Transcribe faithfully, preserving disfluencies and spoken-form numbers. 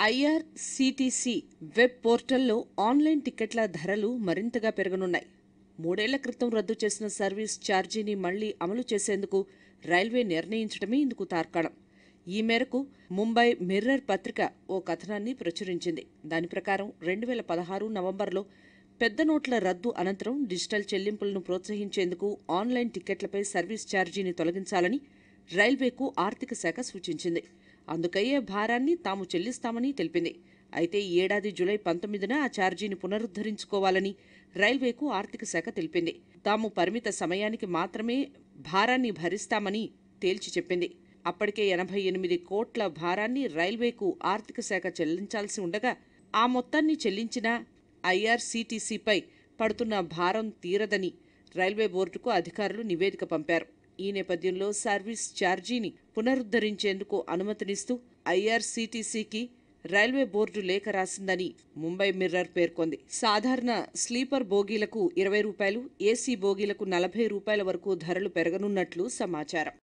IRCTC web పోర్టల్లో online టికెట్ల ధరలు మరింతగా పెరగనున్నాయి. మూడేళ్ల క్రితం రద్దు చేసిన సర్వీస్ ఛార్జీని మళ్లీ అమలు చేసేందుకు రైల్వే నిర్ణయించడమే ఇందుకు తార్కాణం. ఈ మేరకు ముంబై మిర్రర్ పత్రిక ఓ కథనాన్ని ప్రచురించింది. దాని ప్రకారం రెండు వేల పదహారు నవంబర్లో పెద్ద నోట్ల రద్దు అనంతరం డిజిటల్ చెల్లింపులను ప్రోత్సహించేందుకు ఆన్లైన్ టికెట్లపై సర్వీస్ ఛార్జీని తొలగించాలని రైల్వేకు ఆర్థిక శాఖ సూచించింది. అందుకయ్యే భారాన్ని తాము చెల్లిస్తామని తెలిపింది. అయితే ఈ ఏడాది జూలై పంతొమ్మిదిన ఆ ఛార్జీని పునరుద్ధరించుకోవాలని రైల్వేకు ఆర్థిక శాఖ తెలిపింది. తాము పరిమిత సమయానికి మాత్రమే భారాన్ని భరిస్తామని తేల్చి చెప్పింది. అప్పటికే ఎనభై ఎనిమిది కోట్ల భారాన్ని రైల్వేకు ఆర్థిక శాఖ చెల్లించాల్సి ఉండగా ఆ మొత్తాన్ని చెల్లించినా ఐఆర్సీటీసీపై పడుతున్న భారం తీరదని రైల్వే బోర్డుకు అధికారులు నివేదిక పంపారు. ఈ నేపథ్యంలో సర్వీస్ ఛార్జీని పునరుద్ధరించేందుకు అనుమతినిస్తూ ఐఆర్సీటీసీకి రైల్వే బోర్డు లేఖ రాసిందని ముంబై మిర్రర్ పేర్కొంది. సాధారణ స్లీపర్ బోగీలకు ఇరవై రూపాయలు, ఏసీ బోగీలకు నలభై రూపాయల వరకు ధరలు పెరగనున్నట్లు సమాచారం.